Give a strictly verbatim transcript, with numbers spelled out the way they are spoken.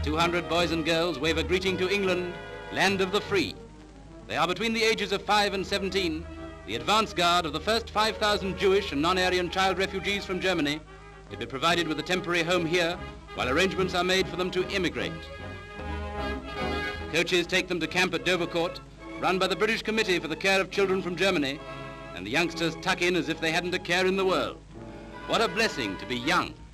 two hundred boys and girls wave a greeting to England, land of the free. They are between the ages of five and seventeen, the advance guard of the first five thousand Jewish and non-Aryan child refugees from Germany, to be provided with a temporary home here while arrangements are made for them to immigrate. Coaches take them to camp at Dovercourt, run by the British Committee for the Care of Children from Germany, and the youngsters tuck in as if they hadn't a care in the world. What a blessing to be young.